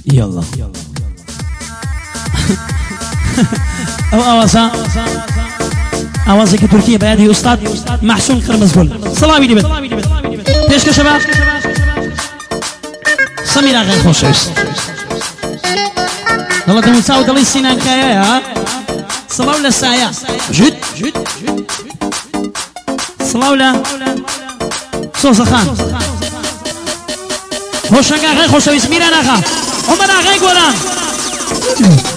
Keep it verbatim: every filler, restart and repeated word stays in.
يلا او اوازا اوازا که ترکیه بیادی استاد محسون قرمزگل سلامی دیبت پیش که شباب سمیر آقای خوش است دلت موسا و دلی سینان کایا ها سلاو لسایا جد سلاو ل صوص خان خوش آقای خوش است میرن آقا عمر آقای گلان